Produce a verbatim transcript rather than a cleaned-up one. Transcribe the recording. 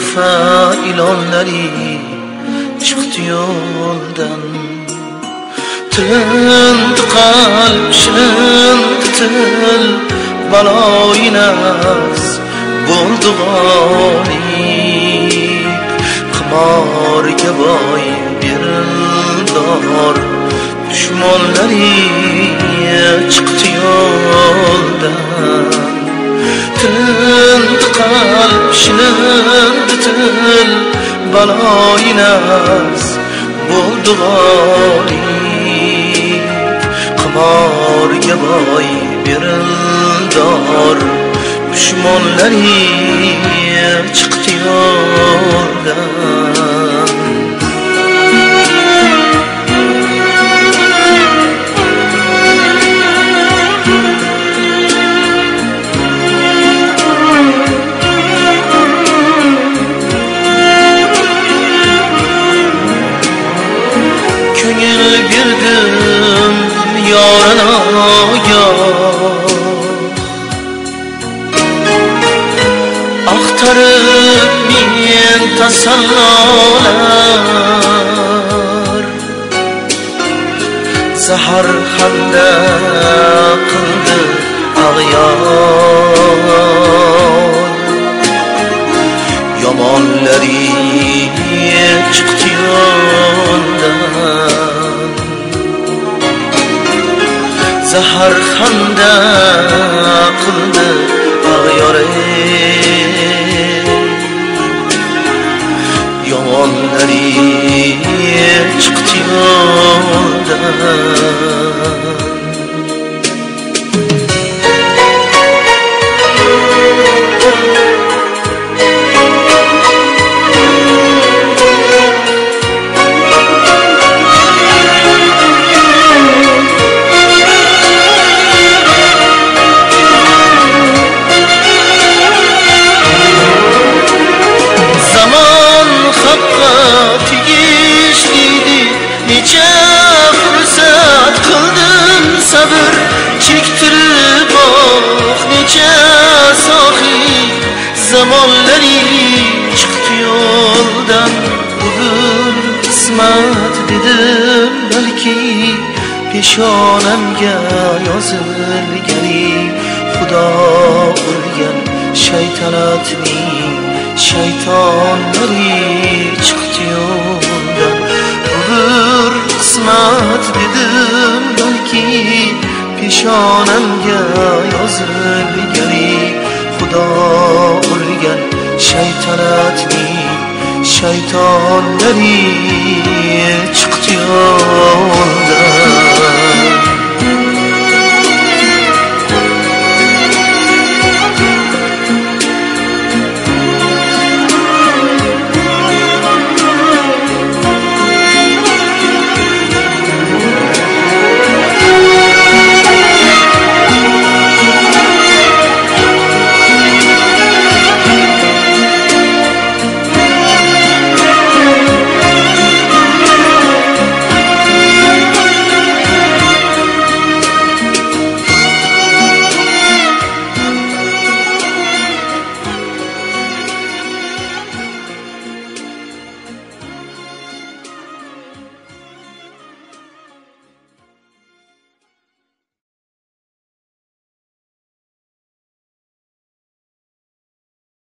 urfa ilonlari chiqdi yo'ldan. Tindi qalb shindi til, baloyi nafs bo'ldi g'olib. Qimorga boy berildor, dushmonlari chiqdi yo'ldan. Tindi qalb shindi til, baloyi nafs bo'ldi g'olib. Qimorga boy berildor, dushmonlari chiqdi yo'ldan. Ko'ngil berdim yorina axtarib men tasallolar. Zahar hamda qildi ag'yor, yomonlari chiqdi yo'ldan. Zahar hamda qildi ag'yor, yomonlari chiqdi yo'ldan. Necha fursat qildim sabr chektirib oh, necha sohi zamonlari chiqdi yo'ldan. Bugun qismat dedim balki, peshonamga yozilgani. Xudo urgan shaytanatning shaytonlari chiqdi yo'ldan. Bir qismat dedim balki, peshonamga yozilgani. Xudo urgan shaytanatning shaytonlari chiqdi yo'ldan.